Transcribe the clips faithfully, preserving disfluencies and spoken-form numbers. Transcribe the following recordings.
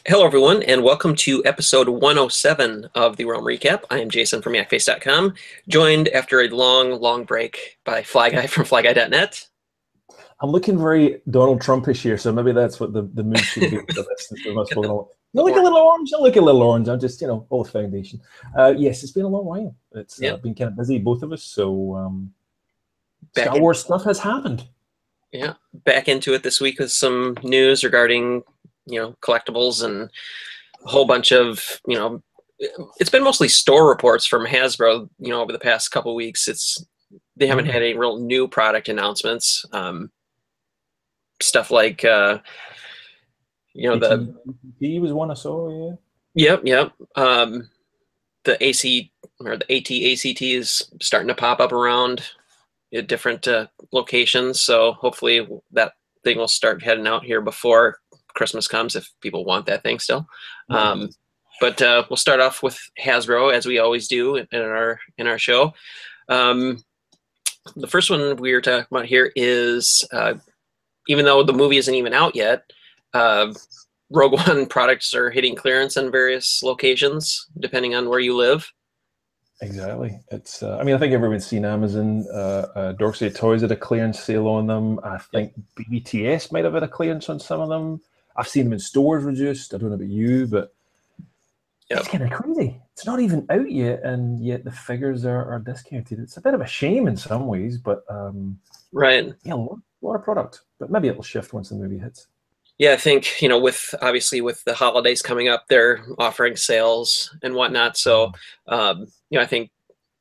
Hello, everyone, and welcome to episode one oh seven of the Realm Recap. I am Jason from yak face dot com, joined after a long, long break by Fly Guy from fly guy dot net. I'm looking very Donald Trumpish here, so maybe that's what the, the mood should be for this. Instead of us looking all, you look a little orange, I look a little orange. I'm just, you know, old foundation. Uh, yes, it's been a long while. It's uh, Yep. been kind of busy, both of us. So um, Back Star in- Wars stuff has happened. Yeah, back into it this week with some news regarding, you know, collectibles and a whole bunch of, you know, it's been mostly store reports from Hasbro, you know, over the past couple weeks. It's they haven't Mm. had any real new product announcements. Um, stuff like, uh, you know, the He was one I saw, yeah. Yep, yep. Um, the A C or the AT A C T is starting to pop up around at different uh, locations. So hopefully that thing will start heading out here before Christmas comes, if people want that thing still. Um, but uh, we'll start off with Hasbro, as we always do in our in our show. Um, the first one we are talking about here is, uh, even though the movie isn't even out yet, uh, Rogue One products are hitting clearance in various locations, depending on where you live. Exactly. It's. Uh, I mean, I think everyone's seen Amazon. Uh, uh, Dorksey Toys had a clearance sale on them. I think B B T S might have had a clearance on some of them. I've seen them in stores reduced. I don't know about you, but Yep. it's kind of crazy. It's not even out yet, and yet the figures are, are discounted. It's a bit of a shame in some ways, but um, Right. yeah, a lot, a lot of product. But maybe it'll shift once the movie hits. Yeah, I think, you know, with obviously with the holidays coming up, they're offering sales and whatnot. So, um, you know, I think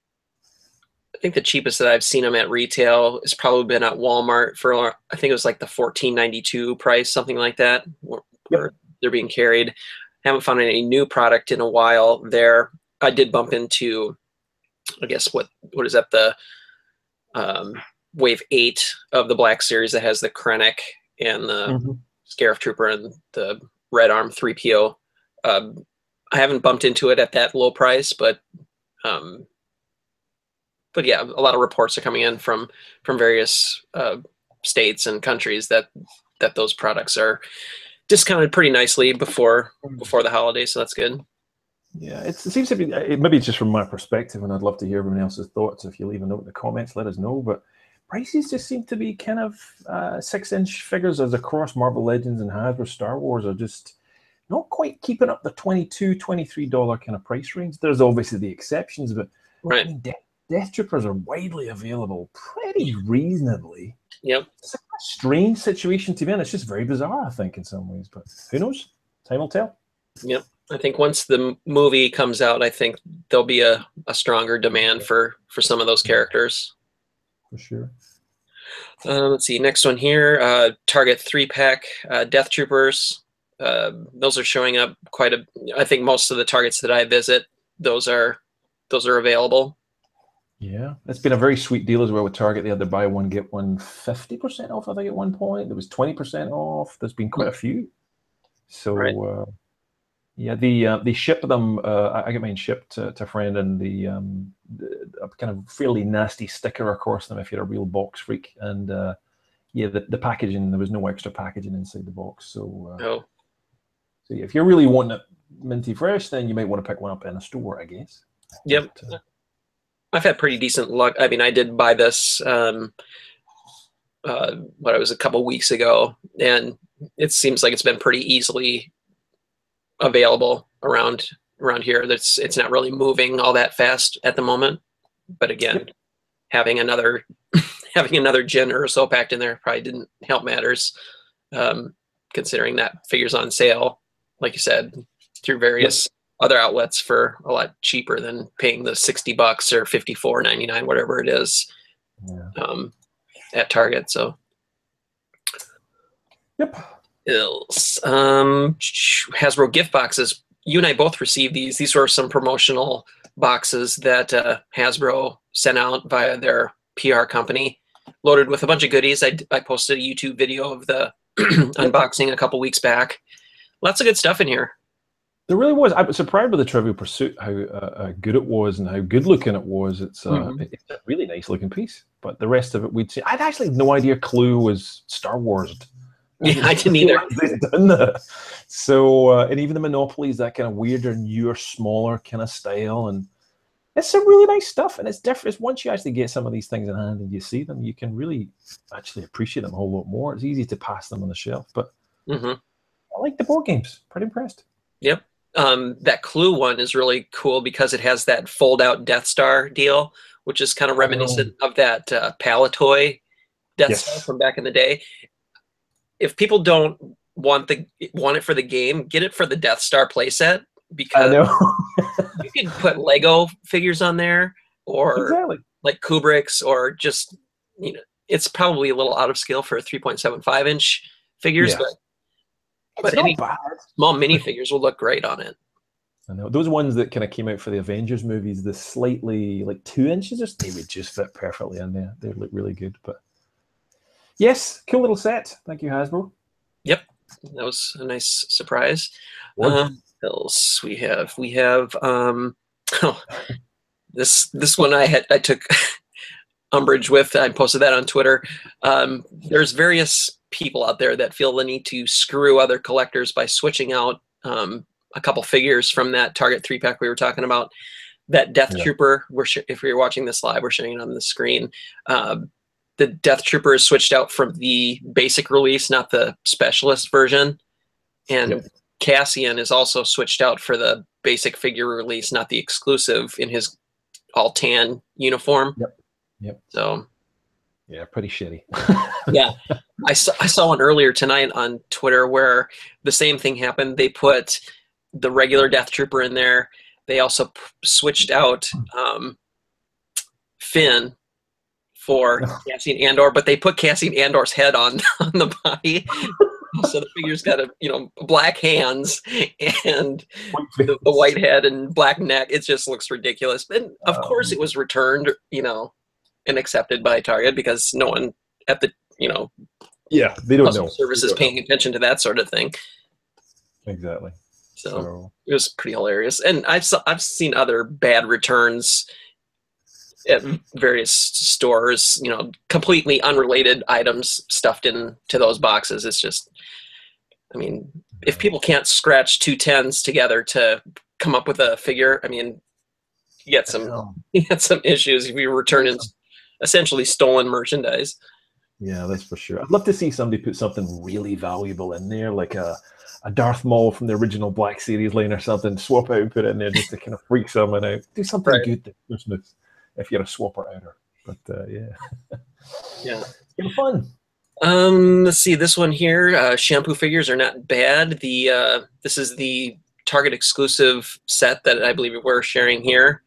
I think the cheapest that I've seen them at retail has probably been at Walmart for, I think it was like the fourteen ninety-two price, something like that, where, Yep. where they're being carried. Haven't found any new product in a while there. I did bump into, I guess, what what is that, the um, wave eight of the Black Series that has the Krennic and the Mm-hmm. Scarif Trooper and the Red Arm three P O. Um, I haven't bumped into it at that low price, but um, but yeah, a lot of reports are coming in from from various uh, states and countries that that those products are discounted pretty nicely before before the holidays. So that's good. Yeah, it's, it seems to be. It, maybe it's just from my perspective, and I'd love to hear everyone else's thoughts. If you leave a note in the comments, let us know. But prices just seem to be kind of uh, six-inch figures as across Marvel Legends and Hasbro Star Wars are just not quite keeping up the twenty-two, twenty-three dollar kind of price range. There's obviously the exceptions, but Right. I mean, Death, Death Troopers are widely available pretty reasonably. Yep. It's a strange situation to be in. It's just very bizarre, I think, in some ways. But who knows? Time will tell. Yep. I think once the movie comes out, I think there'll be a, a stronger demand for for some of those characters. For sure. Uh, let's see. Next one here, uh, Target three pack uh, Death Troopers. Uh, those are showing up quite a. I think most of the Targets that I visit, those are those are available. Yeah, it's been a very sweet deal as well with Target. They had the buy one get one fifty percent off. I think at one point there was twenty percent off. There's been quite a few. So Right. uh, yeah, the uh, they ship them. Uh, I I get mine shipped to, to a friend, and the, um, the a kind of fairly nasty sticker across them if you're a real box freak. And uh, yeah, the, the packaging, there was no extra packaging inside the box. So uh, Oh, so yeah, if you're really wanting it minty fresh, then you might want to pick one up in a store, I guess. yep. But, uh, I've had pretty decent luck. I mean, I did buy this um, uh, what it was a couple weeks ago, and it seems like it's been pretty easily available around around here. That's it's not really moving all that fast at the moment. But again, Yep. having another having another Jyn Erso packed in there probably didn't help matters, um, considering that figures on sale, like you said, through various Yep. other outlets for a lot cheaper than paying the sixty bucks or fifty-four ninety-nine, whatever it is, yeah. um, at Target. So, Yep. ills. Um, Hasbro gift boxes. You and I both received these. These were some promotional boxes that uh, Hasbro sent out via their P R company, loaded with a bunch of goodies. I, I posted a YouTube video of the unboxing a couple weeks back. Lots of good stuff in here. There really was. I was surprised by the Trivial Pursuit, how uh, uh, good it was and how good looking it was. It's, uh, Mhm. it's a really nice looking piece. But the rest of it, we'd see. I'd actually had no idea Clue was Star Wars. Yeah, I didn't either. They've done that. So, uh, and even the Monopolies, that kind of weirder, newer, smaller kind of style, and it's some really nice stuff. And it's different. It's once you actually get some of these things in hand and you see them, you can really actually appreciate them a whole lot more. It's easy to pass them on the shelf, but Mm-hmm. I like the board games. Pretty impressed. Yep. Um, that Clue one is really cool because it has that fold-out Death Star deal, which is kind of reminiscent of that uh, Palatoy Death Yes. Star from back in the day. If people don't want the want it for the game, get it for the Death Star playset, I because know. you can put Lego figures on there, or Exactly. like Kubrick's, or just, you know, it's probably a little out of scale for three point seven five inch figures, Yeah. but It's but not any bad. small minifigures will look great on it. I know those ones that kind of came out for the Avengers movies, the slightly like two inches, or they would just fit perfectly in there. They look really good. But yes, cool little set. Thank you, Hasbro. Yep, that was a nice surprise. What? Um, what else we have? We have um, oh, this this one I had I took umbrage with. I posted that on Twitter. Um, there's various people out there that feel the need to screw other collectors by switching out um, a couple figures from that Target three pack we were talking about. That Death Yeah. Trooper, we're sh- if you're watching this live, we're showing it on the screen. Um, the Death Trooper is switched out from the basic release, not the specialist version. And Yep. Cassian is also switched out for the basic figure release, not the exclusive, in his all tan uniform. Yep. Yep. So Yeah, pretty shitty. yeah, I saw I saw one earlier tonight on Twitter where the same thing happened. They put the regular Death Trooper in there. They also p- switched out um, Finn for Cassian Andor, but they put Cassian Andor's head on on the body, so the figure's got a you know black hands and the, the white head and black neck. It just looks ridiculous. And of Um, course, it was returned, you know, and accepted by Target because no one at the you know Yeah, they don't customer know. service They is don't paying attention to that sort of thing. know. Exactly. So, So it was pretty hilarious. And I've s- I've seen other bad returns at various stores, you know, completely unrelated items stuffed into those boxes. It's just, I mean, if people can't scratch two tens together to come up with a figure, I mean, you get some um, you get some issues if you're returning essentially stolen merchandise. yeah, that's for sure. I'd love to see somebody put something really valuable in there, like a a Darth Maul from the original Black Series line or something. Swap out and put it in there just to kind of freak someone out. Do something Right. good this Christmas if you're a swapper outer. But uh, yeah, Yeah. it's fun. Um, let's see this one here. Uh, shampoo figures are not bad. The uh, this is the Target exclusive set that I believe we're sharing here.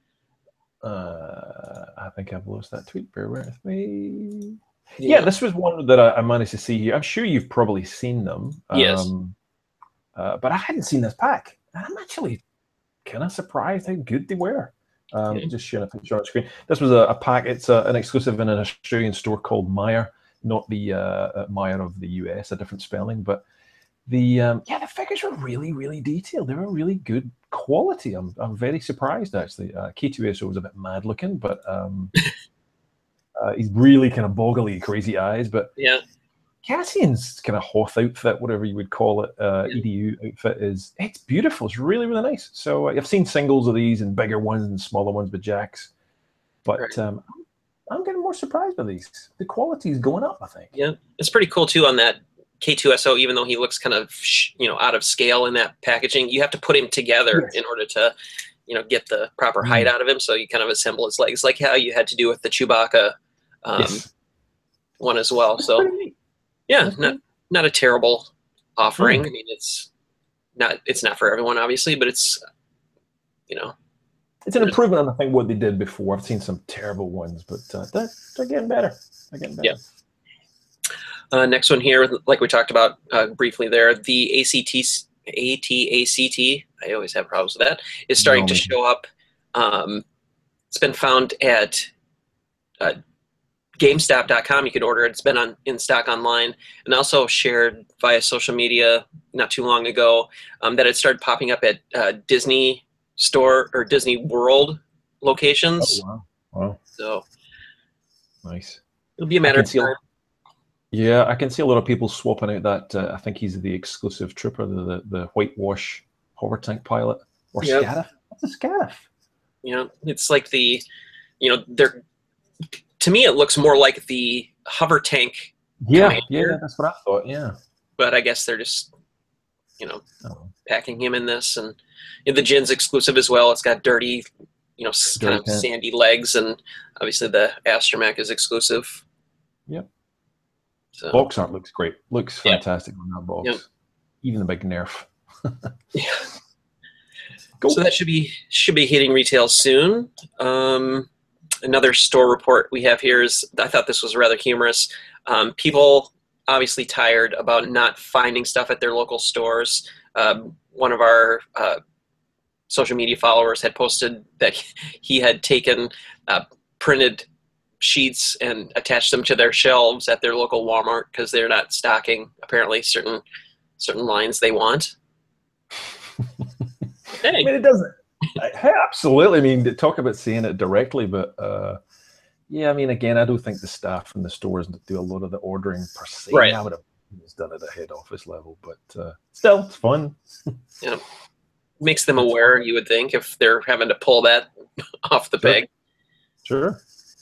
Uh, I think I've lost that tweet. Bear with me. Yeah, this was one that I, I managed to see here. I'm sure you've probably seen them. Yes. Um, uh, but I hadn't seen this pack. And I'm actually kind of surprised how good they were. Um, Okay. Just showing a picture on screen. This was a, a pack. It's a, an exclusive in an Australian store called Meyer, not the uh, Meyer of the U S, a different spelling. But the um, yeah, the figures were really, really detailed. They were really good quality. I'm I'm very surprised actually. Uh, K two S O was a bit mad looking, but um, uh, he's really kind of boggly, crazy eyes. But Yeah. Cassian's kind of Hoth outfit, whatever you would call it, uh, Yeah. E D U outfit, is it's beautiful. It's really, really nice. So uh, I've seen singles of these and bigger ones and smaller ones with Jacks, but Right. um, I'm getting more surprised by these. The quality is going up, I think. Yeah, it's pretty cool too on that K two S O. Even though he looks kind of sh- you know out of scale in that packaging, you have to put him together Yes. in order to you know get the proper Mm. height out of him. So you kind of assemble his legs, like how you had to do with the Chewbacca um, Yes. one as well. That's So pretty neat. yeah, That's not neat. not a terrible offering. Mm. I mean, it's not it's not for everyone, obviously, but it's you know It's an improvement on I think what they did before. I've seen some terrible ones, but uh, they're, they're getting better. They're getting better. Yeah. Uh, next one here, like we talked about uh, briefly there, the A C T, A T A C T, I always have problems with that, is starting No, to me show up. Um, it's been found at uh, GameStop dot com. You could order it. It's been on in stock online, and also shared via social media not too long ago um, that it started popping up at uh, Disney Store or Disney World locations. Oh, wow. Wow. So Nice. it'll be a I matter can of see a- time. Yeah, I can see a lot of people swapping out that. Uh, I think he's the exclusive trooper, the the, the whitewash hover tank pilot, or Yep. Scarif. What's a Scarif? You know, it's like the, you know, they're, to me, it looks more like the hover tank Yeah, commander, yeah, that's what I thought. Yeah. but I guess they're just, you know, Oh, packing him in this. And you know, the Jin's exclusive as well. It's got dirty, you know, s- kind dirty of pants. sandy legs, and obviously the Astromech is exclusive. Yep. So, Box art looks great. Looks Yep. fantastic on that box. Yep. Even the big nerf. yeah. Cool. So that should be should be hitting retail soon. Um, another store report we have here is, I thought this was rather humorous. Um, people obviously tired about not finding stuff at their local stores. Um, one of our uh, social media followers had posted that he had taken uh, printed sheets and attached them to their shelves at their local Walmart because they're not stocking apparently certain certain lines they want. I Hey, mean, it doesn't. I, absolutely. I mean, to talk about saying it directly, but uh, yeah, I mean, again, I don't think the staff in the stores do a lot of the ordering per se. Right. I would have it's done at a head office level, but uh, still, it's fun. you know, makes them aware, you would think, if they're having to pull that off the Sure. peg. Sure.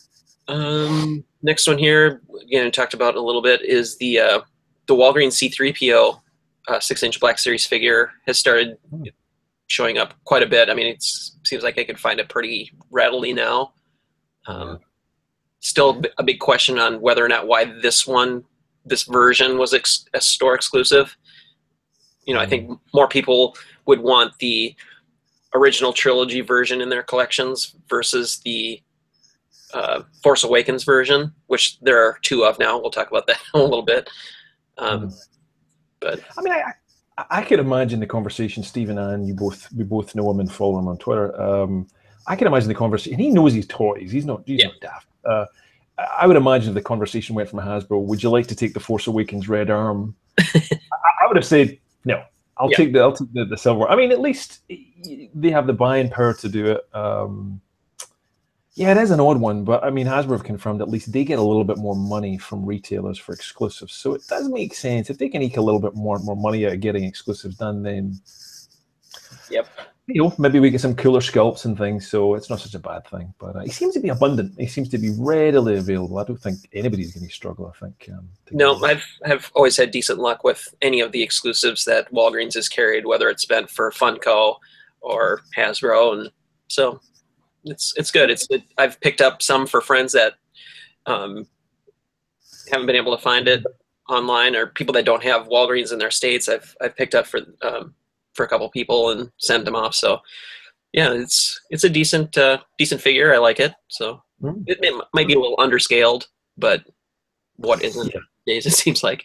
Um, next one here, again, we talked about a little bit, is the uh, the Walgreens C three P O uh, six-inch Black Series figure has started Hmm. showing up quite a bit. I mean, it seems like I could find it pretty readily now. Um, Yeah. Still a big question on whether or not why this one, this version was ex- a store exclusive. You know, I think more people would want the original trilogy version in their collections versus the uh, Force Awakens version, which there are two of now. We'll talk about that in a little bit. Um, Mm. but I mean, I, I I could imagine the conversation. Stephen and you both, we both know him and follow him on Twitter. Um, I can imagine the conversation. He knows his toys. He's not. He's Yeah. not daft. Uh, I would imagine if the conversation went from Hasbro, would you like to take the Force Awakens red arm? I, I would have said no. I'll Yeah. take the I'll take the, the silver. I mean, at least they have the buying power to do it. Um, yeah, it is an odd one, but I mean, Hasbro have confirmed at least they get a little bit more money from retailers for exclusives, so it does make sense if they can eke a little bit more more money out of getting exclusives done. Then, Yep. you know, maybe we get some cooler sculpts and things, so it's not such a bad thing. But uh, he seems to be abundant. He seems to be readily available. I don't think anybody's going to struggle. I think. Um, to No, get it. I've have always had decent luck with any of the exclusives that Walgreens has carried, whether it's been for Funko or Hasbro, and so it's it's good. It's it, I've picked up some for friends that um, haven't been able to find it online, or people that don't have Walgreens in their states. I've I've picked up for um, for a couple people and sent them off. So yeah, it's it's a decent uh, decent figure. I like it. So Mm. it, it might be a little underscaled, but what isn't Yeah. days it seems like.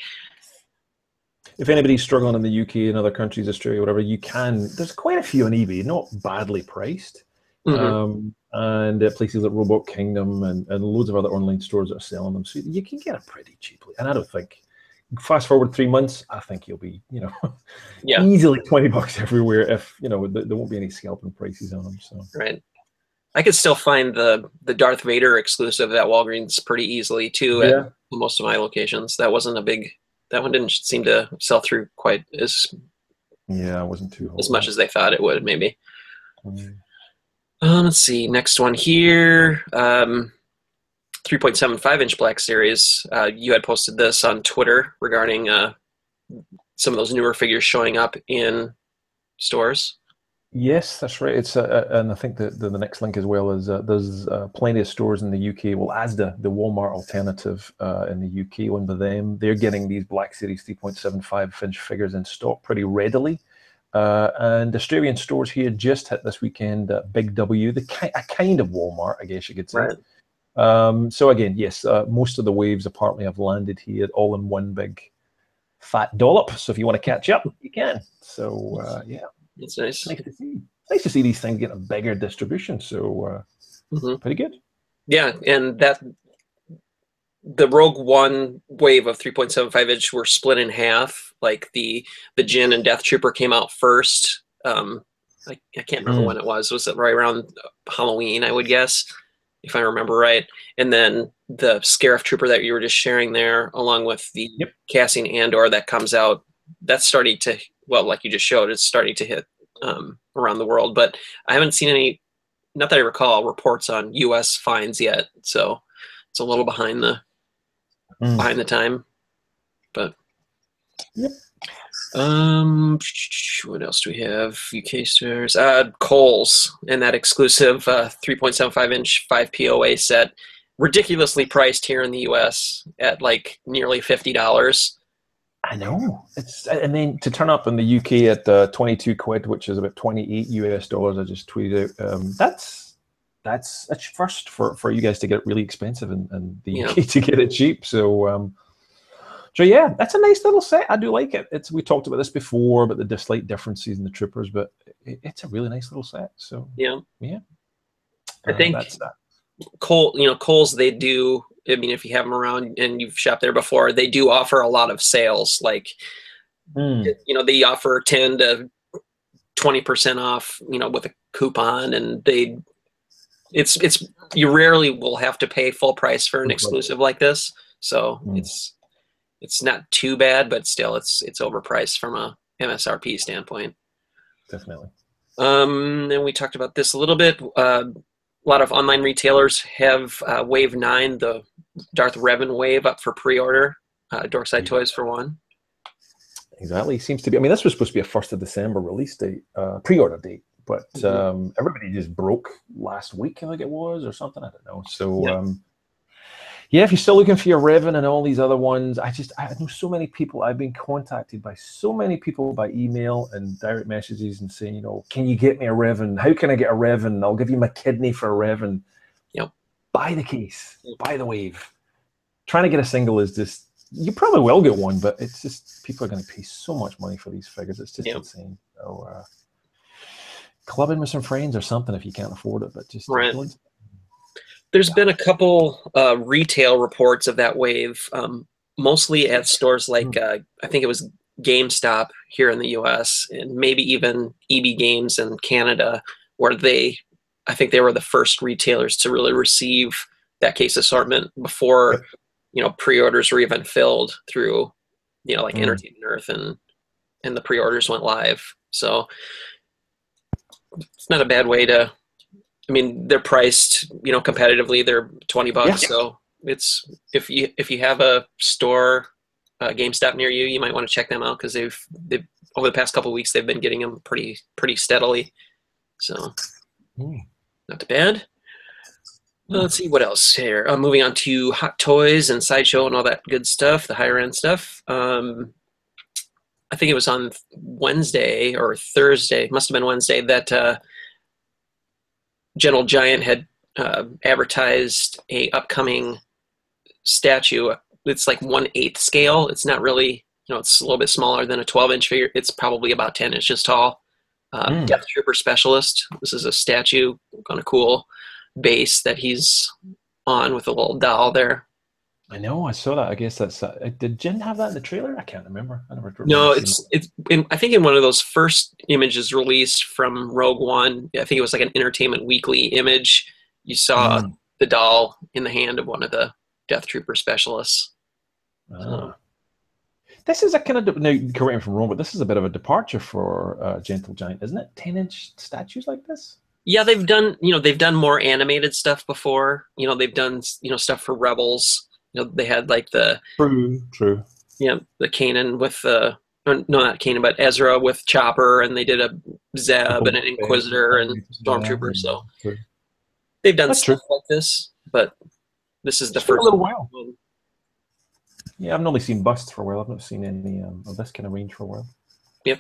If anybody's struggling in the U K and other countries, Australia, whatever, you can. There's quite a few on eBay, not badly priced. Mhm. Um, and uh, places like Robot Kingdom and, and loads of other online stores that are selling them. So you can get it pretty cheaply. And I don't think, fast forward three months, I think you'll be, you know, Yeah. easily twenty bucks everywhere if, you know, th- there won't be any scalping prices on them. So, Right. I could still find the the Darth Vader exclusive at Walgreens pretty easily too at yeah. most of my locations. That wasn't a big. That one didn't seem to sell through quite as Yeah, I wasn't too as much as they thought it would. Maybe. Mm. Um, let's see. Next one here. Um, three point seven five inch Black Series. Uh, you had posted this on Twitter regarding uh, some of those newer figures showing up in stores. Yes, that's right. It's uh, and I think that the, the next link as well is uh, there's uh, plenty of stores in the U K. Well, Asda, the Walmart alternative uh, in the U K, owned by them, they're getting these Black Series three point seven five inch figures in stock pretty readily. Uh, and Australian stores here just hit this weekend at Big W, the ki- a kind of Walmart, I guess you could say. Right. Um, so again, yes, uh, most of the waves apparently have landed here all in one big fat dollop. So if you want to catch up, you can. So uh, yeah. That's nice. Nice to see. Nice to see these things getting a bigger distribution. So uh, Mhm. pretty good. Yeah, and that the Rogue One wave of three point seven five inch were split in half. Like the the Jin and Death Trooper came out first. Um, I, I can't remember Mm. when it was. Was it right around Halloween? I would guess, if I remember right. And then the Scarif Trooper that you were just sharing there, along with the Yep. Cassian Andor that comes out, that's starting to, well, like you just showed, it's starting to hit um, around the world. But I haven't seen any, not that I recall, reports on U S fines yet. So it's a little behind the Mm. behind the time. But Yep. um, what else do we have? U K stores, uh, Kohl's, and that exclusive uh, three point seven five inch five P O A set, ridiculously priced here in the U S at like nearly fifty dollars. I know. It's and then to turn up in the U K at uh, twenty-two quid, which is about twenty-eight U S dollars. I just tweeted out. Um, that's that's that's first for, for you guys to get it really expensive and, and the Yeah. U K to get it cheap. So um, so yeah, that's a nice little set. I do like it. It's we talked about this before, about the slight differences in the troopers, but it, it's a really nice little set. So Yeah, yeah, I uh, think that's that. Cole, you know, Kohl's, they do. I mean, if you have them around and you've shopped there before, they do offer a lot of sales. Like, Mm. you know, they offer ten to twenty percent off, you know, with a coupon, and they, it's, it's, you rarely will have to pay full price for an exclusive like this. So Mm. it's, it's not too bad, but still it's, it's overpriced from a M S R P standpoint. Definitely. Um, and we talked about this a little bit. Uh, a lot of online retailers have uh, Wave nine, the Darth Revan Wave, up for pre-order. Uh, Dorkside Yeah. Toys for one. Exactly. Seems to be. I mean, this was supposed to be a first of December release date, uh, pre-order date, but Mhm. um, everybody just broke last week, I think it was, or something. I don't know. So, Yeah. um, yeah, if you're still looking for your Revan and all these other ones, I just I know so many people. I've been contacted by so many people by email and direct messages and saying, you know, can you get me a Revan? How can I get a Revan? I'll give you my kidney for a Revan. Yep. Buy the case. Buy the wave. Trying to get a single is just. You probably will get one, but it's just people are going to pay so much money for these figures. It's just Yep. insane. So, uh, club in with some friends or something if you can't afford it. But just Right. don't. There's been a couple uh, retail reports of that wave, um, mostly at stores like uh, I think it was GameStop here in the U S and maybe even E B Games in Canada, where they, I think they were the first retailers to really receive that case assortment before, Yep. you know, pre-orders were even filled through, you know, like Mm. Entertainment Earth, and and the pre-orders went live. So it's not a bad way to. I mean, they're priced, you know, competitively. They're twenty bucks. Yeah. So it's if you if you have a store, uh, GameStop near you, you might want to check them out because they've they've over the past couple of weeks they've been getting them pretty pretty steadily. So Mm. not too bad. Well, let's see what else here. Uh, moving on to Hot Toys and Sideshow and all that good stuff, the higher end stuff. Um, I think it was on Wednesday or Thursday, must have been Wednesday, that uh, Gentle Giant had uh, advertised a upcoming statue. It's like one eighth scale. It's not really, you know, it's a little bit smaller than a twelve inch figure. It's probably about ten inches tall. Uh, Mm. Death Trooper Specialist. This is a statue on a cool base that he's on with a little doll there. I know. I saw that. I guess that's. Uh, did Jin have that in the trailer? I can't remember. I never. No, remember it's seeing it's. In, I think in one of those first images released from Rogue One, I think it was like an Entertainment Weekly image. You saw Mm. the doll in the hand of one of the Death Trooper specialists. it. Um, Ah. This is a kind of now. Correct me if I'm wrong, but this is a bit of a departure for uh, Gentle Giant, isn't it? Ten inch statues like this. yeah, they've done you know they've done more animated stuff before. You know they've done you know stuff for Rebels. You know they had like the True. True. you know the Kanan with the or no not Kanan but Ezra with Chopper, and they did a Zeb and an Inquisitor and Stormtrooper. So True. they've done That's stuff true. like this, but this is the It's been a first little while. one. Yeah, I've only seen busts for a while. I've not seen any um, of this kind of range for a while. Yep.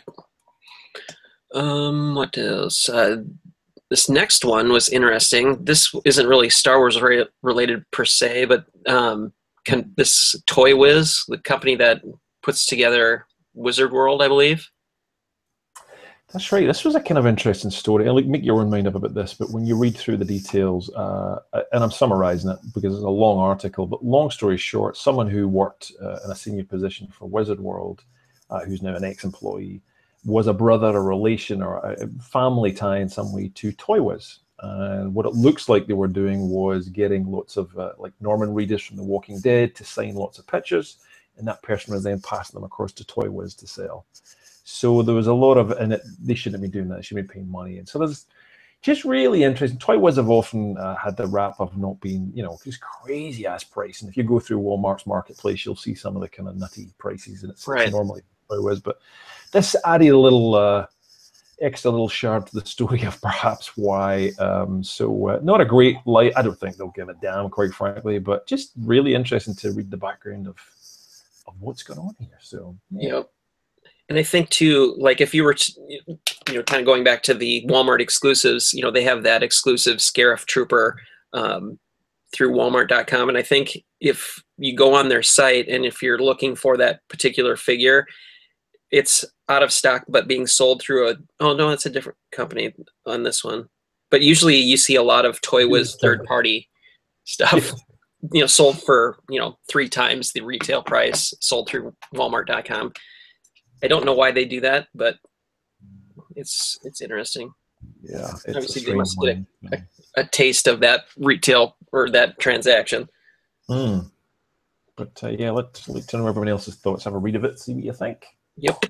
Um, what else? Uh, this next one was interesting. This isn't really Star Wars re- related per se, but um, can, this Toy Wiz, the company that puts together Wizard World, I believe. That's right. This was a kind of interesting story. And like, make your own mind up about this, but when you read through the details, uh, and I'm summarizing it because it's a long article, but long story short, someone who worked uh, in a senior position for Wizard World, uh, who's now an ex-employee, was a brother, a relation, or a family tie in some way to Toy Wiz. And what it looks like they were doing was getting lots of uh, like Norman Reedus from The Walking Dead to sign lots of pictures, and that person was then passing them across to Toy Wiz to sell. So there was a lot of, and it, they shouldn't be doing that. They should be paying money. And so there's just really interesting. Toy Wiz have often uh, had the rap of not being, you know, just crazy ass price. And if you go through Walmart's marketplace, you'll see some of the kind of nutty prices, and it's, Right. it's normally Toy Wiz. But this added a little uh, extra little shard to the story of perhaps why. Um, so uh, not a great light. I don't think they'll give a damn, quite frankly, but just really interesting to read the background of of what's going on here. So yeah. Yep. And I think too, like if you were, to, you know, kind of going back to the Walmart exclusives, you know, they have that exclusive Scarif Trooper um, through Walmart dot com, and I think if you go on their site and if you're looking for that particular figure, it's out of stock, but being sold through a, oh no, it's a different company on this one. But usually you see a lot of Toy Wiz third party stuff, you know, sold for, you know, three times the retail price, sold through Walmart dot com. I don't know why they do that, but it's it's interesting. Yeah, it's obviously a they must get a, a, a taste of that retail or that transaction. Mm. But uh, yeah, let's, let's know everyone else's thoughts. Have a read of it, see what you think. Yep.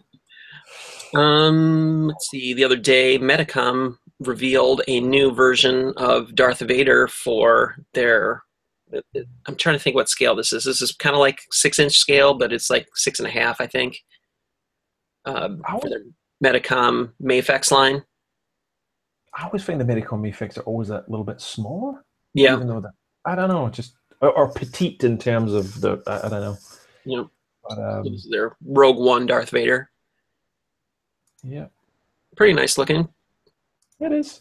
Um, let's see. The other day, Medicom revealed a new version of Darth Vader for their. I'm trying to think what scale this is. This is kind of like six inch scale, but it's like six and a half, I think. Um, for their Medicom Mafex line. I always find the Medicom Mafex are always a little bit smaller. Yeah. Even though that, I don't know, just or, or petite in terms of the, I, I don't know. Yeah. But, um, this is their Rogue One Darth Vader. Yeah. Pretty nice looking. It is.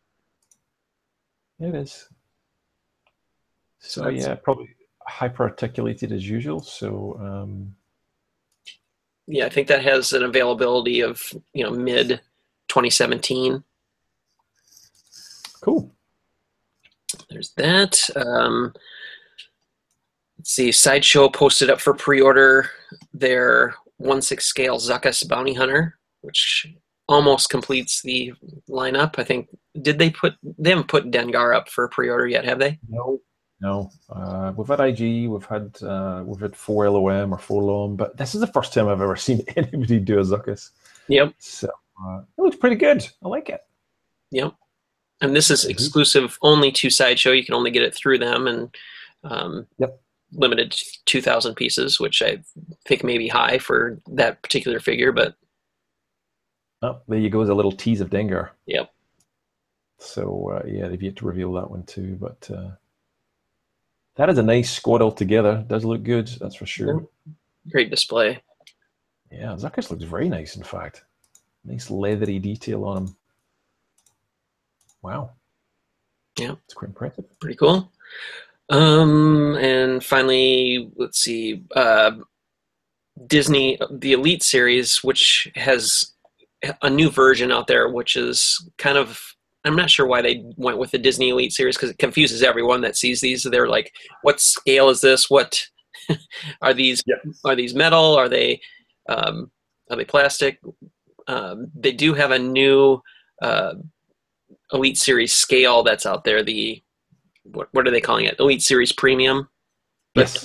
It is. So, so yeah, probably hyper articulated as usual. So, um, yeah, I think that has an availability of, you know, mid twenty seventeen. Cool. There's that. Um, let's see. Sideshow posted up for pre-order their one sixth scale Zuckuss Bounty Hunter, which almost completes the lineup. I think. Did they put? They haven't put Dengar up for pre-order yet, have they? No. No, uh, we've had I G, we've had uh, we've had four L O M or four L O M, but this is the first time I've ever seen anybody do a Zuckuss. Yep. So uh, it looks pretty good. I like it. Yep. And this is exclusive only to Sideshow. You can only get it through them, and um, yep. limited to two thousand pieces, which I think may be high for that particular figure. But oh, there you go. There's a little tease of Dengar. Yep. So uh, yeah, they've yet to reveal that one too, but. Uh, That is a nice squad altogether. Does look good, that's for sure. Great display. Yeah, Zuckuss looks very nice, in fact. Nice leathery detail on him. Wow. Yeah. It's quite impressive. Pretty cool. Um, and finally, let's see, uh, Disney, the Elite series, which has a new version out there, which is kind of, I'm not sure why they went with the Disney Elite series because it confuses everyone that sees these. They're like, what scale is this? What are these? Yeah. Are these metal? Are they um, are they plastic? Um, they do have a new uh, Elite series scale that's out there. The what, what are they calling it? Elite Series Premium. But, yes.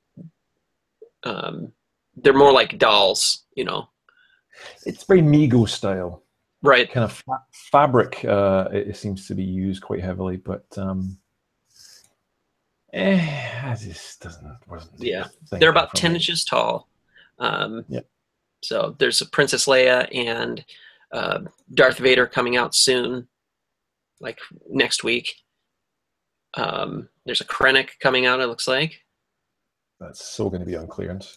Um, they're more like dolls, you know. It's very Mego style. Right. Kind of fa fabric, uh, it, it seems to be used quite heavily, but um, eh, it just doesn't, wasn't. Yeah. They're about ten inches tall. Um, yeah. So there's a Princess Leia and uh, Darth Vader coming out soon, like next week. Um, there's a Krennic coming out, it looks like. That's so going to be on clearance.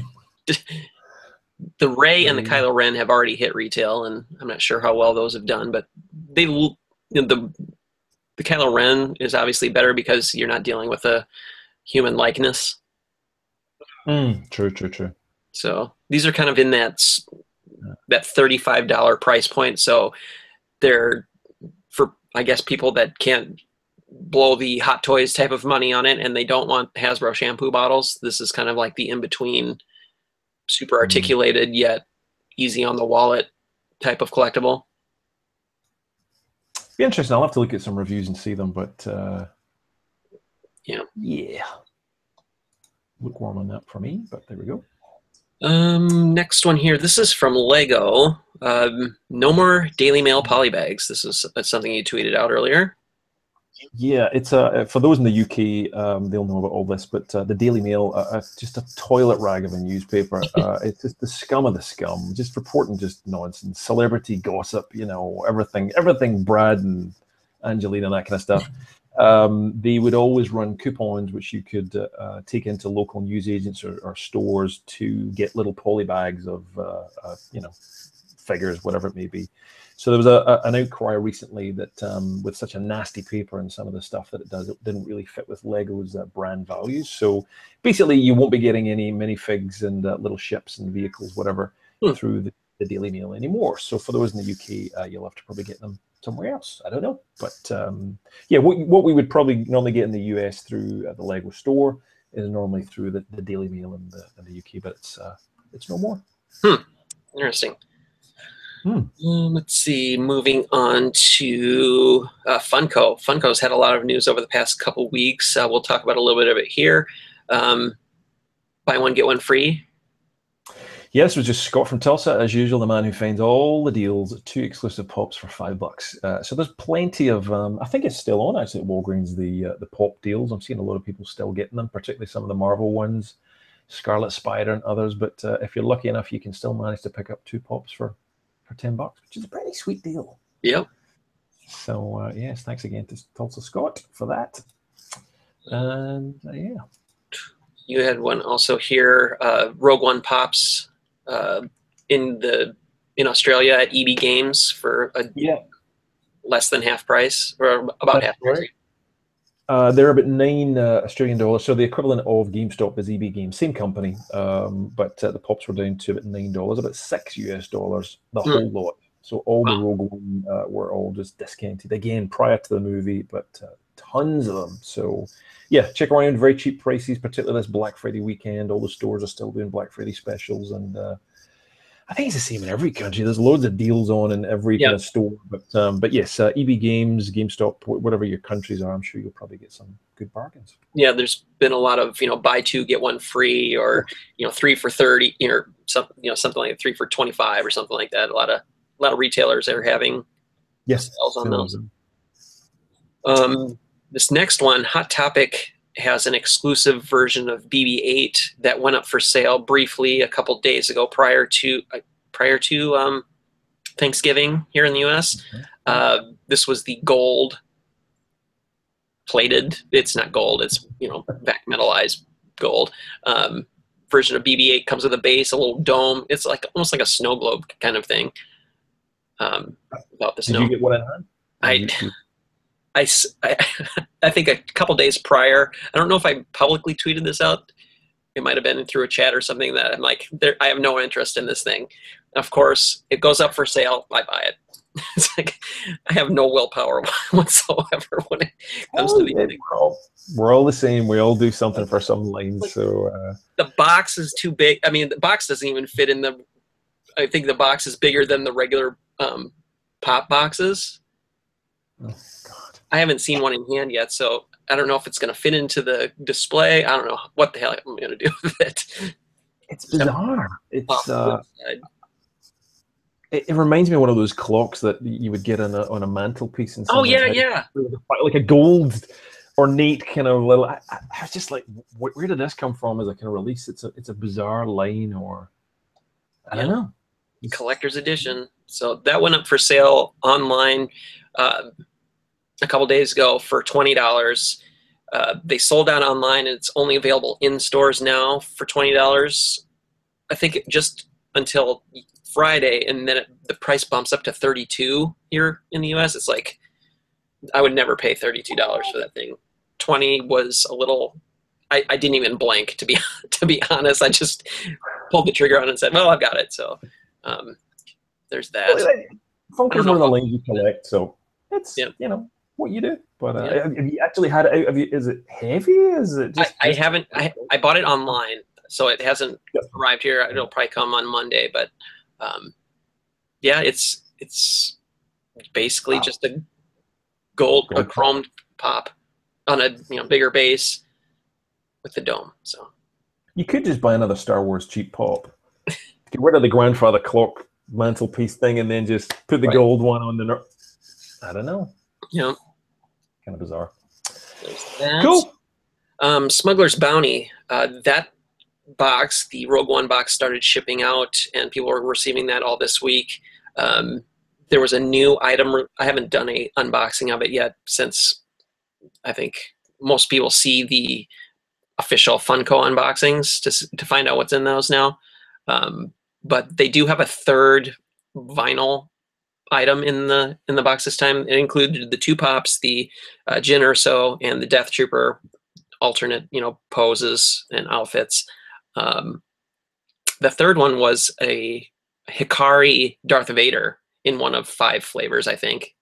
The Rey and the Kylo Ren have already hit retail, and I'm not sure how well those have done, but they you know, the the Kylo Ren is obviously better because you're not dealing with a human likeness. Mm, true, true, true. So these are kind of in that that thirty-five dollar price point. So they're for, I guess, people that can't blow the Hot Toys type of money on it, and they don't want Hasbro shampoo bottles. This is kind of like the in-between, super articulated mm. yet easy on the wallet type of collectible. be interesting. I'll have to look at some reviews and see them, but uh, Yeah. yeah, lukewarm on that for me. But there we go. Um, next one here. This is from Lego. Um, no more Daily Mail polybags. This is uh, something you tweeted out earlier. Yeah, it's uh, for those in the U K, um, they'll know about all this. But uh, the Daily Mail, uh, uh, just a toilet rag of a newspaper. Uh, it's just the scum of the scum, just reporting just nonsense, celebrity gossip. You know, everything, everything. Brad and Angelina, that kind of stuff. Um, they would always run coupons which you could uh, uh, take into local newsagents or, or stores to get little poly bags of, uh, uh, you know, figures, whatever it may be. So there was a, a, an outcry recently that um, with such a nasty paper and some of the stuff that it does, it didn't really fit with Lego's uh, brand values. So basically, you won't be getting any minifigs and uh, little ships and vehicles, whatever, hmm. through the, the Daily Mail anymore. So for those in the U K, uh, you'll have to probably get them somewhere else. I don't know. But um, yeah, what, what we would probably normally get in the U S through uh, the Lego store is normally through the, the Daily Mail in the, in the U K, but it's, uh, it's no more. Hmm. Interesting. Hmm. Um, let's see. Moving on to uh, Funko. Funko's had a lot of news over the past couple weeks. Uh, we'll talk about a little bit of it here. Um, buy one, get one free. Yes, it was just Scott from Tulsa, as usual, the man who finds all the deals. Two exclusive pops for five bucks. Uh, so there's plenty of. Um, I think it's still on actually at Walgreens. The uh, the pop deals. I'm seeing a lot of people still getting them, particularly some of the Marvel ones, Scarlet Spider and others. But uh, if you're lucky enough, you can still manage to pick up two pops for. For ten bucks, which is a pretty sweet deal. Yep. So uh, yes, thanks again to Tulsa Scott for that. And uh, yeah, you had one also here. Uh, Rogue One pops uh, in the in Australia at E B Games for a yeah less than half price or about That's half price. Right. Uh, they're about nine uh, Australian dollars, so the equivalent of GameStop is E B Games, same company, um, but uh, the pops were down to about nine dollars, about six U S dollars, the mm. whole lot. So all wow. the Rogue One uh, were all just discounted again prior to the movie, but uh, tons of them. So yeah, check around, very cheap prices, particularly this Black Friday weekend. All the stores are still doing Black Friday specials, and uh, I think it's the same in every country. There's loads of deals on in every yep. kind of store. But um, but yes, uh, E B Games, GameStop, whatever your countries are, I'm sure you'll probably get some good bargains. Yeah, there's been a lot of, you know, buy two, get one free, or, you know, three for thirty, you know, something, you know, something like three for twenty-five or something like that. A lot of, a lot of retailers are having yes. sales on those. Um, this next one, Hot Topic, has an exclusive version of B B eight that went up for sale briefly a couple days ago prior to uh, prior to um, Thanksgiving here in the U S. Okay. Uh, this was the gold plated. It's not gold. It's, you know, back metallized gold um, version of B B eight. Comes with a base, a little dome. It's like almost like a snow globe kind of thing. Um, without the Did snow. you get one in hand? I. I, I, I think a couple days prior, I don't know if I publicly tweeted this out. It might have been through a chat or something that I'm like, there, I have no interest in this thing. Of course, it goes up for sale. I buy it. It's like I have no willpower whatsoever when it comes oh, to the yeah, we're, all, we're all the same. We all do something for some lanes. So uh... the box is too big. I mean, the box doesn't even fit in the. I think the box is bigger than the regular um, pop boxes. Oh. I haven't seen one in hand yet, so I don't know if it's going to fit into the display. I don't know what the hell I'm going to do with it. It's bizarre. It's uh, it, it reminds me of one of those clocks that you would get on a on a mantelpiece. And oh yeah, yeah, like a gold ornate kind of little. I, I was just like, where, where did this come from? As a kind of release, it's a it's a bizarre line, or I don't yeah. know. It's, collector's edition. So that went up for sale online. Uh, a couple days ago for twenty dollars. Uh, they sold out online, and it's only available in stores now for twenty dollars. I think just until Friday, and then it, the price bumps up to thirty-two dollars here in the U S. It's like, I would never pay thirty-two dollars for that thing. twenty was a little, I, I didn't even blink, to be to be honest. I just pulled the trigger on it and said, well, I've got it. So um, there's that. Well, Funko's one of the lanes you collect, so it's, yeah. you know, what you do. But uh, yeah. have you actually had it out? Have you, is it heavy? Is it just? I, I just haven't. I, I bought it online, so it hasn't yep. arrived here. It'll probably come on Monday. But um, yeah, it's it's basically wow. just a gold, a Gold pop. chromed pop on a you know bigger base with the dome. So You could just buy another Star Wars cheap pop. Get rid of the grandfather clock mantelpiece thing, and then just put the right. gold one on the. Ner- I don't know. Yeah, Kind of bizarre. there's that. Cool. Um, Smuggler's Bounty. Uh, that box, the Rogue One box, started shipping out, and people are receiving that all this week. Um, there was a new item. I haven't done a unboxing of it yet, since I think most people see the official Funko unboxings to to find out what's in those now. Um, but they do have a third vinyl item in the in the box this time. It included the two pops, the uh, Jyn Erso, and the Death Trooper alternate, you know, poses and outfits. Um, the third one was a Hikari Darth Vader in one of five flavors, I think.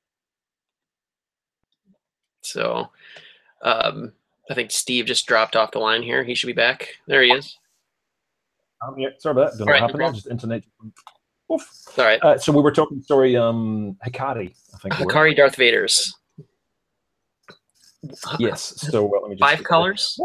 So um, I think Steve just dropped off the line here. He should be back. There he is. Um, yeah, sorry about that. Don't know All what right, no happened there. problem. Just internet. Oof. All right. Uh, so we were talking, sorry, um, Hikari, I think. the word. Hikari Darth Vaders. Yes. So uh, let me just Five colors?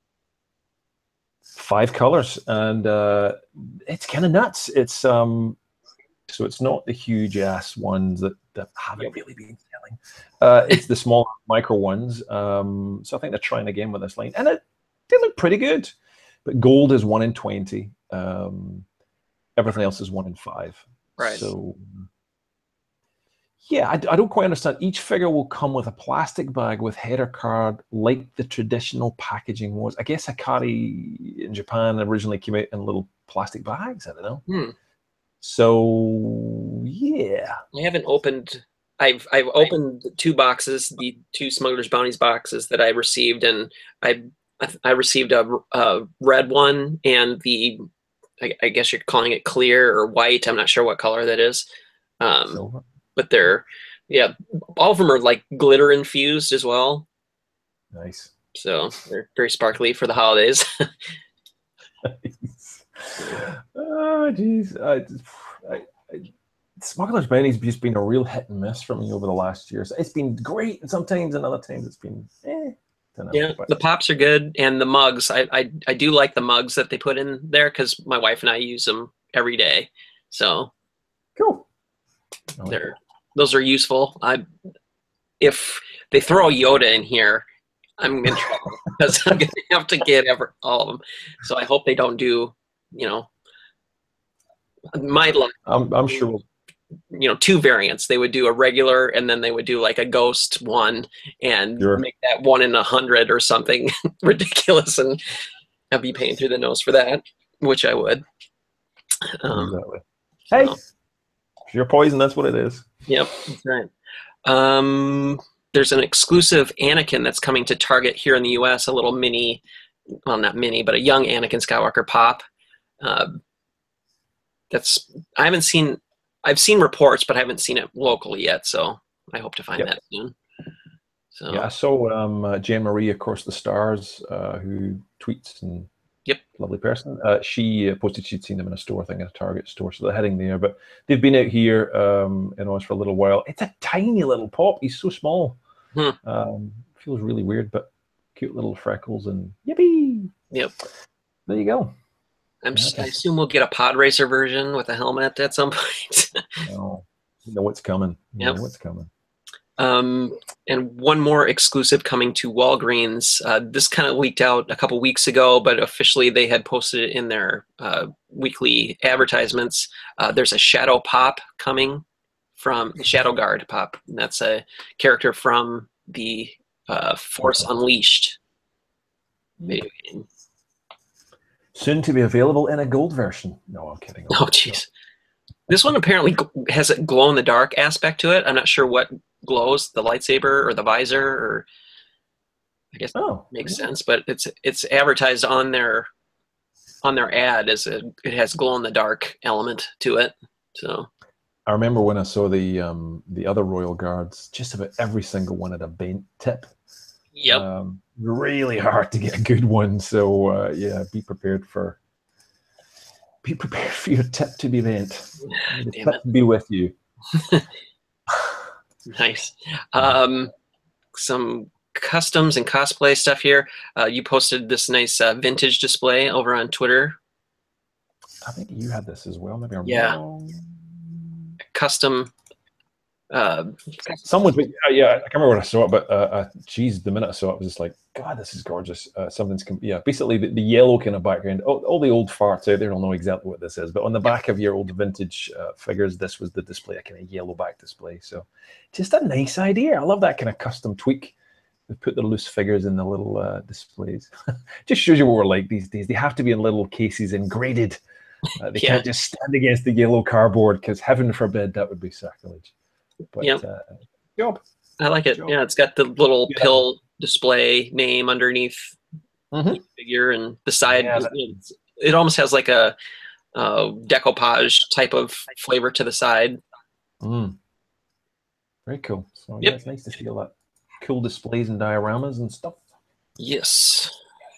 Five colors, and uh, it's kind of nuts. It's um, so it's not the huge ass ones that, that haven't really been selling. Uh, it's the small micro ones. Um, so I think they're trying again with this line, and it, they look pretty good. But gold is one in twenty. Um, everything else is one in five. Right. So yeah, I, I don't quite understand. Each figure will come with a plastic bag with header card, like the traditional packaging was. I guess Hikari in Japan originally came out in little plastic bags. I don't know. Hmm. So yeah, I haven't opened. I've I've opened two boxes, the two Smuggler's Bounties boxes that I received, and I I received a, a red one and the I, I guess you're calling it clear or white. I'm not sure what color that is. Um, silver. but they're yeah, all of them are like glitter infused as well. Nice. So they're very sparkly for the holidays. Nice. Oh jeez, I, I, I, Smuggler's Bounty's just been a real hit and miss for me over the last years. It's been great, and sometimes, and other times it's been eh. Don't know, Yeah, but. the pops are good, and the mugs. I I, I do like the mugs that they put in there because my wife and I use them every day. So Cool. Like they're those are useful. I if they throw Yoda in here, I'm in trouble because I'm gonna have to get ever all of them. So I hope they don't do, you know, my luck. I'm I'm sure we'll. You know, two variants. They would do a regular, and then they would do like a ghost one, and Sure. make that one in a hundred or something ridiculous, and I'd be paying through the nose for that, which I would. Um, Exactly. Hey, so, if you're poison, that's what it is. yep, that's right. Um, there's an exclusive Anakin that's coming to Target here in the U S. A little mini, well, not mini, but a young Anakin Skywalker pop. Uh, that's I haven't seen. I've seen reports, but I haven't seen it locally yet, so I hope to find Yep. that soon. So Yeah, I saw um, uh, Jen Marie across the stars, uh, who tweets and Yep. lovely person. Uh, she uh, posted she'd seen them in a store, I think, in a Target store, so they're heading there. But they've been out here um, in Oz for a little while. It's a tiny little pop. He's so small. Hmm. Um, feels really weird, but cute little freckles and yippee. Yep. There you go. I'm s- Okay. I assume we'll get a pod racer version with a helmet at some point. Oh, you know what's coming. You Yep. know what's coming. Um, and one more exclusive coming to Walgreens. Uh, this kind of leaked out a couple weeks ago, but officially they had posted it in their uh, weekly advertisements. Uh, there's a Shadow Pop coming from the Shadow Guard Pop. And that's a character from the uh, Force Unleashed video game. Soon to be available in a gold version. No, I'm kidding. Oh, jeez. This one apparently gl- has a glow in the dark aspect to it. I'm not sure what glows, the lightsaber or the visor, or I guess Oh, that makes sense. But it's it's advertised on their on their ad as a, it has glow in the dark element to it. So I remember when I saw the um, the other Royal Guards, just about every single one had a bent tip. yep, Um, really hard to get a good one. So uh, yeah, be prepared for be prepared for your tip to be bent. May the Damn tip be with you. Nice. Um, some customs and cosplay stuff here. Uh, you posted this nice uh, vintage display over on Twitter. I think you had this as well. Maybe I'm Yeah. wrong. Custom. Uh, Someone, uh, yeah, I can't remember when I saw it, but uh, uh, geez, the minute I saw it, I was just like, God, this is gorgeous. Uh, something's, yeah, basically the, the yellow kind of background. All, all the old farts out there will know exactly what this is, but on the back of your old vintage uh, figures, this was the display, a kind of yellow back display. So just a nice idea. I love that kind of custom tweak. They put the loose figures in the little uh, displays. Just shows you what we're like these days. They have to be in little cases and graded. Uh, they yeah. can't just stand against the yellow cardboard because heaven forbid that would be sacrilege. But yep. uh, job. I like it. Job. Yeah, it's got the little Yeah. pill display name underneath Mm-hmm. the figure, and the side. Yeah, that- it, it almost has like a uh, decoupage type of flavor to the side. Mm. Very cool. So Yep. yeah, it's nice to see all that cool displays and dioramas and stuff. Yes.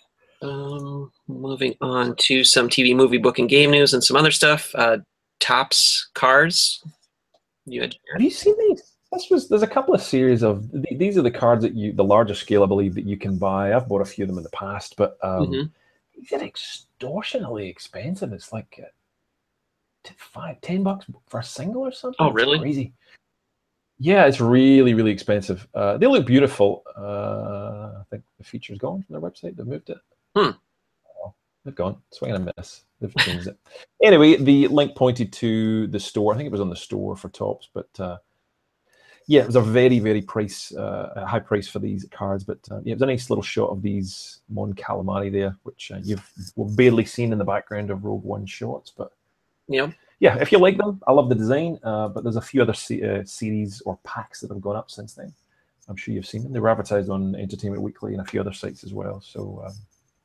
Um, moving on to some T V, movie, book, and game news, and some other stuff. Uh, Topps cards. You had Have you seen these? This was there's a couple of series of th- these are the cards that you the larger scale I believe that you can buy. I've bought a few of them in the past, but um, Mhm. these are extortionately expensive. It's like uh, t- five, ten bucks for a single or something. Oh, It's really? crazy. Yeah, it's really, really expensive. Uh, they look beautiful. Uh, I think the feature's gone from their website. They've moved it. Hmm. Oh, they've gone. Swing and a miss. They've changed it. Anyway, the link pointed to the store. I think it was on the store for Topps, but uh, yeah, it was a very, very price, uh, a high price for these cards. But uh, yeah, it was a nice little shot of these Mon Calamari there, which uh, you've barely seen in the background of Rogue One shots, but. Yep. Yeah, if you like them, I love the design, uh, but there's a few other se- uh, series or packs that have gone up since then. I'm sure you've seen them. They were advertised on Entertainment Weekly and a few other sites as well. So, um,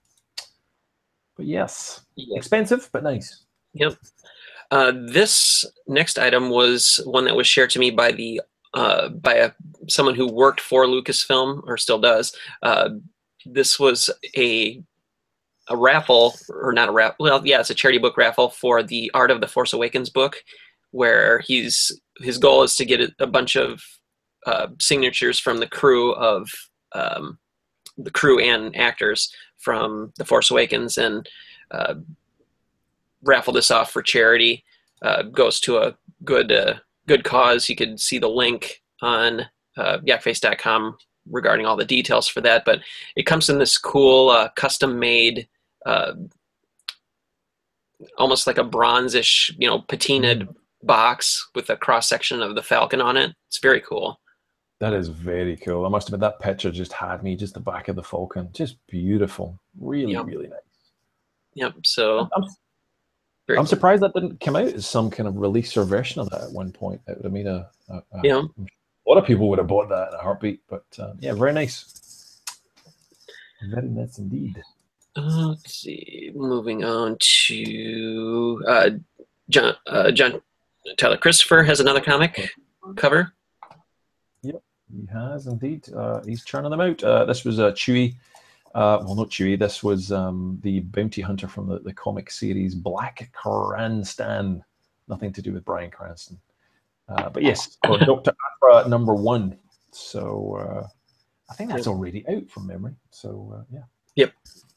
but yes, Yes. expensive, but nice. Yep. Uh, this next item was one that was shared to me by the uh, by a, someone who worked for Lucasfilm or still does. Uh, this was a a raffle, or not a raffle. Well, yeah, it's a charity book raffle for the Art of the Force Awakens book, where he's his goal is to get a bunch of uh, signatures from the crew of um, the crew and actors from the Force Awakens, and uh, raffle this off for charity. Uh, goes to a good uh, good cause. You could see the link on uh, yak face dot com regarding all the details for that. But it comes in this cool uh, custom made, uh, almost like a bronzish, you know, patinaed mm. box with a cross section of the Falcon on it. It's very cool. That is very cool. I must admit that picture just had me, just the back of the Falcon. Just beautiful. Really, yep. really nice. Yep. So I'm, I'm cool. surprised that didn't come out as some kind of release or version of that at one point. It would have been a, a, a, yeah. a lot of people would have bought that in a heartbeat. But uh, yeah, very nice. Very nice indeed. Uh, let's see. Moving on to uh, John, uh, John Tyler Christopher has another comic cover. Yep, he has indeed. Uh, he's churning them out. Uh, this was a uh, Chewie. Uh, well, not Chewie. This was um, the bounty hunter from the, the comic series Black Cranston. Nothing to do with Bryan Cranston. Uh, but yes, for Doctor Aphra number one. So uh, I think that's already out from memory. So uh, yeah. Yep.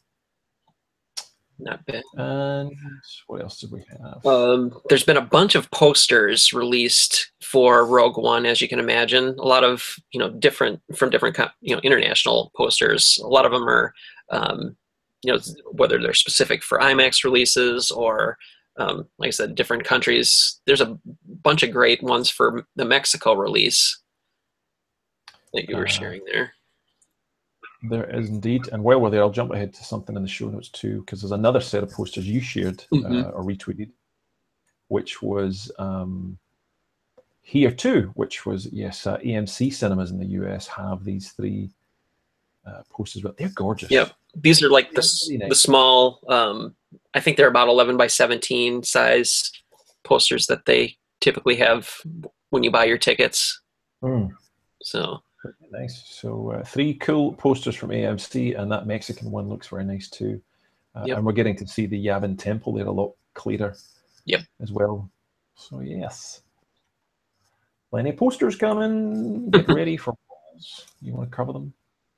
Not bad. And what else did we have? Um, there's been a bunch of posters released for Rogue One, as you can imagine. A lot of, you know, different from different, you know, international posters. A lot of them are, um, you know, whether they're specific for IMAX releases or, um, like I said, different countries. There's a bunch of great ones for the Mexico release that you were uh, sharing there. There is indeed. And while we're there, I'll jump ahead to something in the show notes too, because there's another set of posters you shared mm-hmm. uh, or retweeted, which was um, here too, which was, yes, uh, A M C cinemas in the U S have these three uh, posters, but they're gorgeous. Yep. These are like the, really nice. the small, um, I think they're about eleven by seventeen size posters that they typically have when you buy your tickets. Mm. So. Nice. So uh, three cool posters from A M C, and that Mexican one looks very nice too. Uh, yep. And we're getting to see the Yavin Temple there a lot clearer. Yep. As well. So yes. Plenty of posters coming. Get ready for polls. You want to cover them?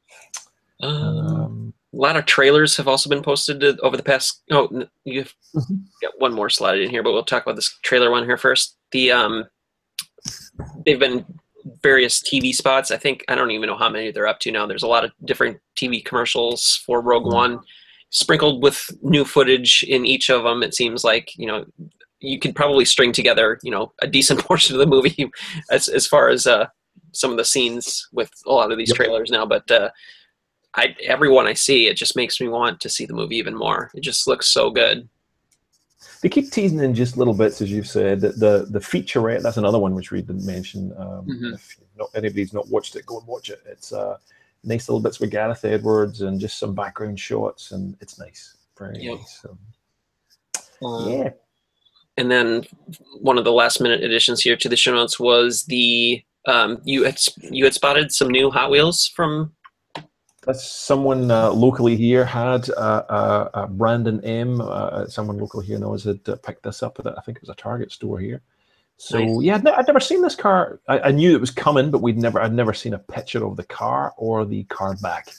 Um, Um, a lot of trailers have also been posted over the past. Oh, you've Mhm. got one more slide in here, but we'll talk about this trailer one here first. The um, they've been various T V spots. I think I don't even know how many they're up to now. There's a lot of different T V commercials for Rogue Mhm. One, sprinkled with new footage in each of them. It seems like, you know, you could probably string together, you know, a decent portion of the movie as as far as uh, some of the scenes with a lot of these Yep. trailers now. But uh, I every one I see, it just makes me want to see the movie even more. It just looks so good. They keep teasing in just little bits, as you've said. The the, the featurette, that's another one which we didn't mention. Um, Mhm. If not, anybody's not watched it, go and watch it. It's uh, nice little bits with Gareth Edwards and just some background shots, and it's nice. Very Yep. nice. So, Um, yeah. And then one of the last minute additions here to the show notes was the um, you had you had spotted some new Hot Wheels from. That's someone uh, locally here had uh, uh, uh, Brandon M. Uh, someone local here knows had uh, picked this up. At I think it was a Target store here. So Nice. yeah, I'd, ne- I'd never seen this car. I, I knew it was coming, but we'd never. I'd never seen a picture of the car or the car back.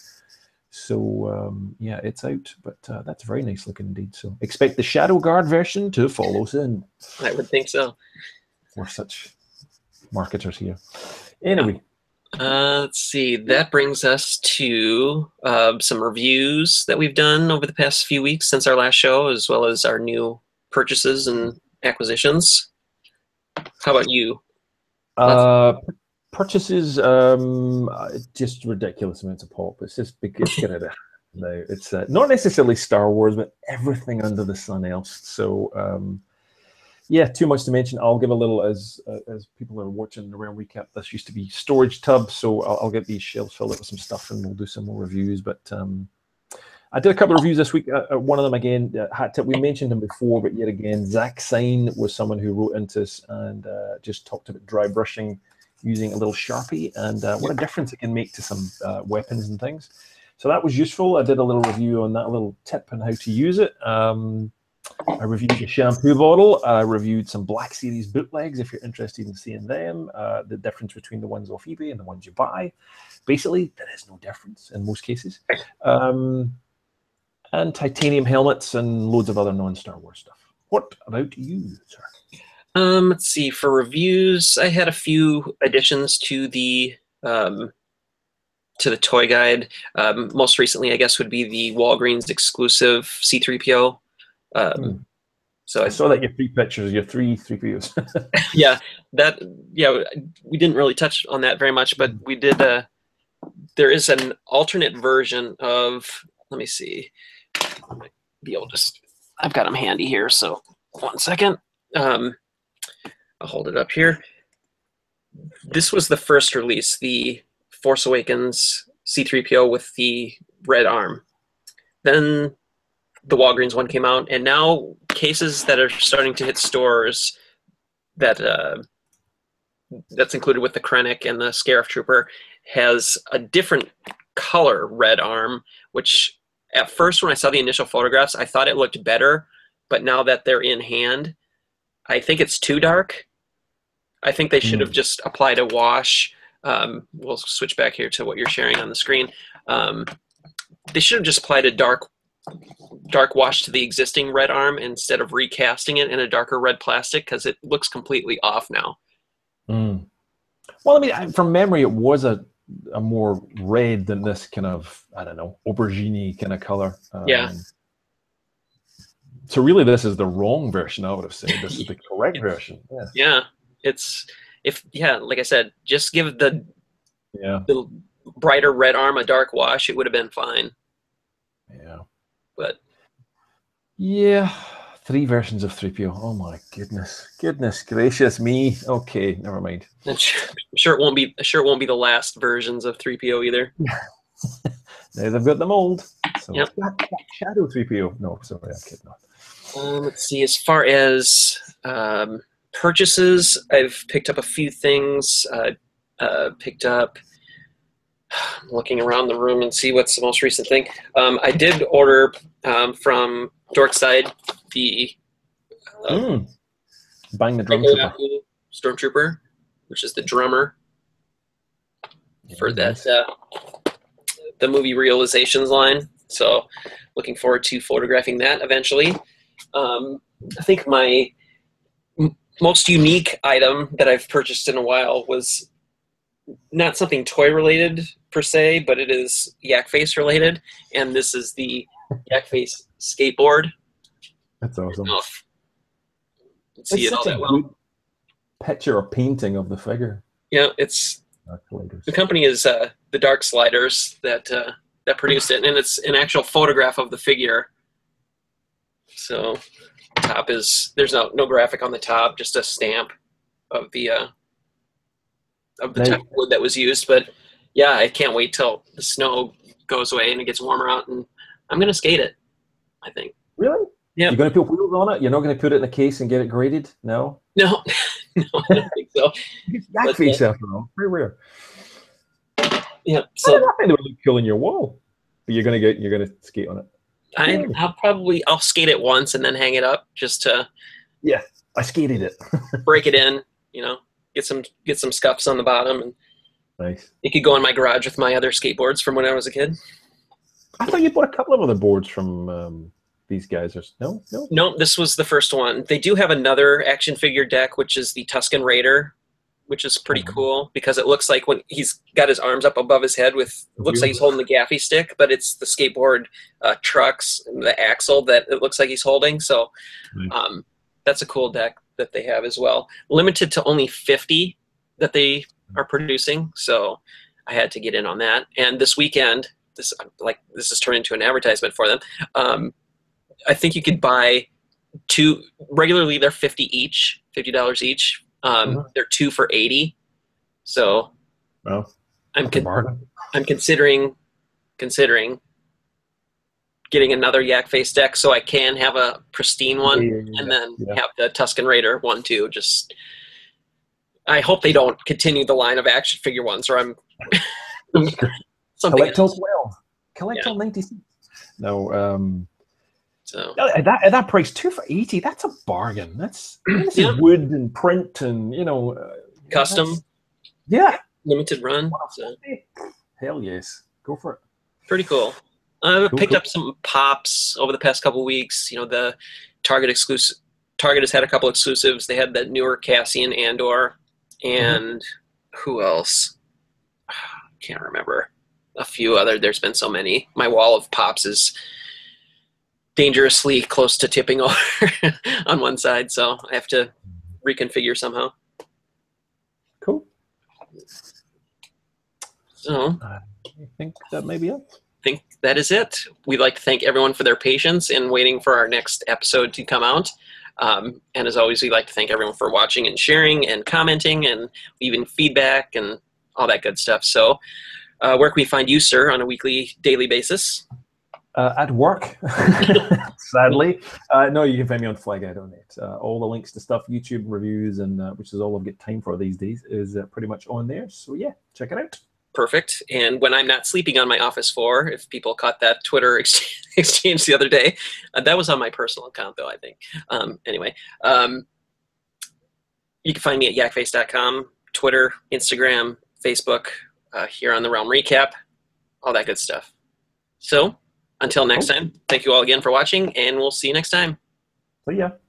So um, yeah, it's out, but uh, that's very nice looking indeed. So expect the Shadow Guard version to follow soon. I would think so. We're such marketers here. Anyway. Uh, let's see. That brings us to uh, some reviews that we've done over the past few weeks since our last show, as well as our new purchases and acquisitions. How about you? Uh, purchases, um, uh, just ridiculous amounts of pop. It's just it's getting it now. It's uh, not necessarily Star Wars, but everything under the sun else. So um, yeah, too much to mention. I'll give a little as uh, as people are watching the round recap. This used to be storage tub, so I'll, I'll get these shelves filled up with some stuff, and we'll do some more reviews. But um, I did a couple of reviews this week. Uh, one of them again, uh, had to, we mentioned him before, but yet again, Zach Sign was someone who wrote into us and uh, just talked about dry brushing using a little Sharpie and uh, what a difference it can make to some uh, weapons and things. So that was useful. I did a little review on that, a little tip on how to use it. Um, I reviewed a shampoo bottle. I reviewed some Black Series bootlegs if you're interested in seeing them. Uh, the difference between the ones off eBay and the ones you buy. Basically, there is no difference in most cases. Um, and titanium helmets and loads of other non-Star Wars stuff. What about you, sir? Um, let's see. For reviews, I had a few additions to the um, to the toy guide. Um, most recently, I guess, would be the Walgreens exclusive C three P O. Um, Hmm. So I I, saw that your three pictures, your three three P Os. yeah, that yeah, we didn't really touch on that very much, but we did. Uh, there is an alternate version of. Let me see. I might be able to. I've got them handy here, so one second. Um, I'll hold it up here. This was the first release, the Force Awakens C three P O with the red arm. Then the Walgreens one came out, and now cases that are starting to hit stores that uh, that's included with the Krennic and the Scarif Trooper has a different color red arm, which at first when I saw the initial photographs, I thought it looked better, but now that they're in hand, I think it's too dark. I think they should have just applied a wash. Um, we'll switch back here to what you're sharing on the screen. Um, they should have just applied a dark dark wash to the existing red arm instead of recasting it in a darker red plastic, because it looks completely off now. Mm. Well, I mean, from memory, it was a, a more red than this kind of, I don't know, aubergine kind of color. Um, Yeah. So really, this is the wrong version, I would have said. This is the correct version. Yeah. Yeah. It's, if, yeah, like I said, just give the, Yeah. the brighter red arm a dark wash, it would have been fine. Yeah. But yeah, three versions of three P O. Oh my goodness, goodness gracious me. Okay, never mind. I'm sure, I'm sure it won't be. Sure, it won't be the last versions of three P O either. Now they've got the mold. So Yep. Shadow three P O. No, sorry, I'm kidding. Um, let's see. As far as um, purchases, I've picked up a few things. Uh, uh, picked up. I'm looking around the room and see what's the most recent thing. Um, I did order um, from Dorkside the uh, Mm. Bang the drum trooper. Stormtrooper. which is the drummer for nice. that uh, the movie Realizations line. So looking forward to photographing that eventually. Um, I think my m- most unique item that I've purchased in a while was not something toy related per se, but it is Yak Face related, and this is the Yak Face skateboard. That's awesome. I don't know if you can see It's it all such a that well. good picture or painting of the figure. Yeah, it's the company is uh, the Dark Sliders that uh, that produced it, and it's an actual photograph of the figure. So top is there's no no graphic on the top, just a stamp of the uh, of the Now- type of wood that was used. But yeah, I can't wait till the snow goes away and it gets warmer out, and I'm gonna skate it, I think. Really? Yeah. You're going to put wheels on it? You're not going to put it in a case and get it graded? No? No, no, I don't think so. Yak But, face uh, after all. Very rare. Yeah, So, so I think they would look cool in your wall. But you're going to get you're going to skate on it. I, I'll probably I'll skate it once and then hang it up just to Yeah, I skated it. break it in, you know, get some get some scuffs on the bottom, and Nice. it could go in my garage with my other skateboards from when I was a kid. I thought you bought a couple of other boards from um, these guys. Or no, no. No, this was the first one. They do have another action figure deck, which is the Tusken Raider, which is pretty Mhm. cool because it looks like when he's got his arms up above his head with it looks like he's holding the gaffy stick, but it's the skateboard uh, trucks and the axle that it looks like he's holding. So Nice. um, that's a cool deck that they have as well. Limited to only fifty that they are producing, so I had to get in on that. And this weekend, this like this is turned into an advertisement for them. Um, I think you could buy two. Regularly, they're fifty each, fifty dollars each. Um, Mhm. They're two for eighty. So Well, I'm that's a con- bargain. I'm considering considering getting another Yak Face deck so I can have a pristine one, Yeah, yeah, yeah, and then yeah. have the Tusken Raider one too. Just I hope they don't continue the line of action figure ones, or I'm something Collect till else. twelve. Collect Yeah. till ninety-six. No, um, So at that, at that price, two for eighty, that's a bargain. That's, this Yeah. is wood and print and, you know. Uh, custom, that's- Yeah. limited run. So Hell yes. Go for it. pretty cool. I've Cool, picked cool. up some pops over the past couple weeks. You know, the Target exclusive. Target has had a couple exclusives. They had the newer Cassian Andor, and who else? Can't remember. A few other. There's been so many. My wall of pops is dangerously close to tipping over on one side, so I have to reconfigure somehow. Cool. So I think that may be it. think that is it. We'd like to thank everyone for their patience in waiting for our next episode to come out. Um, and as always, we'd like to thank everyone for watching and sharing and commenting and leaving feedback and all that good stuff. So uh, where can we find you, sir, on a weekly, daily basis? Uh, at work, sadly. Uh, no, you can find me on flag out dot net. Uh, all the links to stuff, YouTube reviews, and uh, which is all I've got time for these days, is uh, pretty much on there. So yeah, check it out. Perfect. And when I'm not sleeping on my office floor, if people caught that Twitter ex- exchange the other day, uh, that was on my personal account, though, I think. Um, anyway, um, you can find me at yak face dot com, Twitter, Instagram, Facebook, uh, here on the Realm Recap, all that good stuff. So until next time, thank you all again for watching, and we'll see you next time. So yeah.